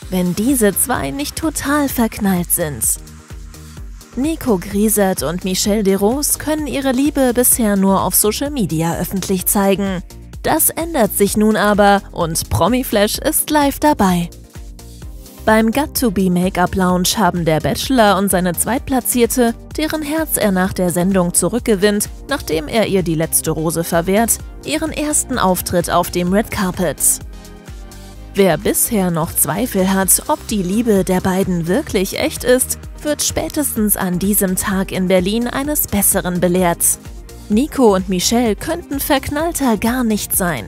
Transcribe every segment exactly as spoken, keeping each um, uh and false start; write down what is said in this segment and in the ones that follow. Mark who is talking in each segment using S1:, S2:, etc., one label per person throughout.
S1: wenn diese zwei nicht total verknallt sind. Nico Griesert und Michelle Desrosiers können ihre Liebe bisher nur auf Social Media öffentlich zeigen. Das ändert sich nun aber und Promiflash ist live dabei. Beim Got to Be Make-up Lounge haben der Bachelor und seine Zweitplatzierte, deren Herz er nach der Sendung zurückgewinnt, nachdem er ihr die letzte Rose verwehrt, ihren ersten Auftritt auf dem Red Carpet. Wer bisher noch Zweifel hat, ob die Liebe der beiden wirklich echt ist, wird spätestens an diesem Tag in Berlin eines Besseren belehrt. Nico und Michelle könnten verknallter gar nicht sein.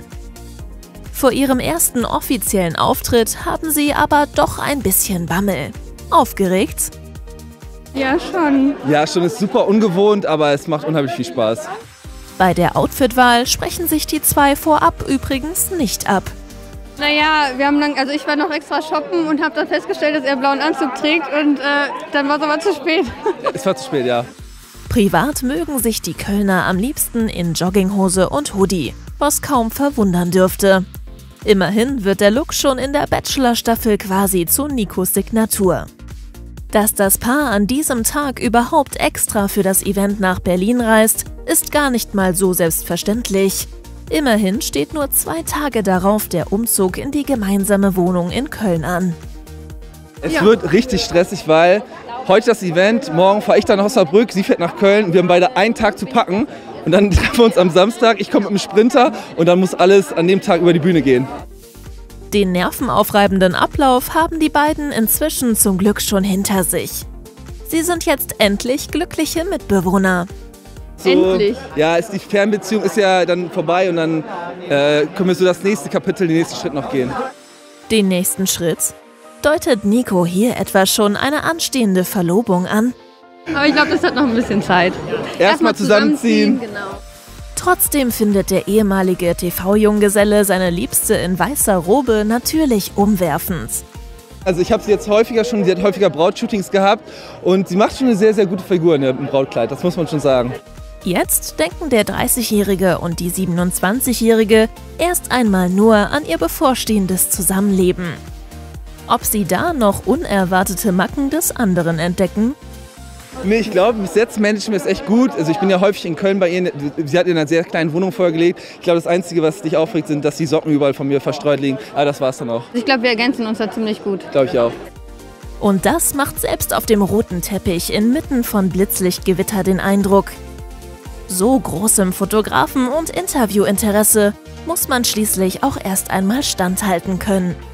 S1: Vor ihrem ersten offiziellen Auftritt haben sie aber doch ein bisschen Bammel. Aufgeregt?
S2: Ja, schon.
S3: Ja, schon ist super ungewohnt, aber es macht unheimlich viel Spaß.
S1: Bei der Outfitwahl sprechen sich die zwei vorab übrigens nicht ab.
S2: Naja, wir haben dann, also ich war noch extra shoppen und habe dann festgestellt, dass er einen blauen Anzug trägt und äh, dann war es aber zu spät.
S3: Es war zu spät, ja.
S1: Privat mögen sich die Kölner am liebsten in Jogginghose und Hoodie, was kaum verwundern dürfte. Immerhin wird der Look schon in der Bachelor-Staffel quasi zu Nicos Signatur. Dass das Paar an diesem Tag überhaupt extra für das Event nach Berlin reist, ist gar nicht mal so selbstverständlich. Immerhin steht nur zwei Tage darauf der Umzug in die gemeinsame Wohnung in Köln an.
S3: Es
S2: Ja.
S3: wird richtig stressig, weil heute das Event, morgen fahre ich dann nach Osnabrück, sie fährt nach Köln. Wir haben beide einen Tag zu packen und dann treffen wir uns am Samstag. Ich komme mit dem Sprinter und dann muss alles an dem Tag über die Bühne gehen.
S1: Den nervenaufreibenden Ablauf haben die beiden inzwischen zum Glück schon hinter sich. Sie sind jetzt endlich glückliche Mitbewohner.
S3: So,
S2: Endlich.
S3: Ja, ist die Fernbeziehung ist ja dann vorbei und dann äh, können wir so das nächste Kapitel, den nächsten Schritt noch gehen.
S1: Den nächsten Schritt? Deutet Nico hier etwa schon eine anstehende Verlobung an?
S2: Aber ich glaube, das hat noch ein bisschen Zeit.
S3: Erstmal zusammenziehen.
S2: Genau.
S1: Trotzdem findet der ehemalige T V-Junggeselle seine Liebste in weißer Robe natürlich umwerfend.
S3: Also ich habe sie jetzt häufiger schon, sie hat häufiger Brautshootings gehabt und sie macht schon eine sehr, sehr gute Figur in dem Brautkleid, das muss man schon sagen.
S1: Jetzt denken der dreißigjährige und die siebenundzwanzigjährige erst einmal nur an ihr bevorstehendes Zusammenleben. Ob sie da noch unerwartete Macken des anderen entdecken?
S3: Nee, ich glaube, bis jetzt managen wir es echt gut. Also ich bin ja häufig in Köln bei ihr, sie hat in einer sehr kleinen Wohnung vorher gelebt. Ich glaube, das Einzige, was dich aufregt, sind, dass die Socken überall von mir verstreut liegen. Aber das war's dann auch.
S2: Ich glaube, wir ergänzen uns da ziemlich gut.
S3: Glaube ich auch.
S1: Und das macht selbst auf dem roten Teppich inmitten von Blitzlichtgewitter den Eindruck. So großem Fotografen- und Interviewinteresse muss man schließlich auch erst einmal standhalten können.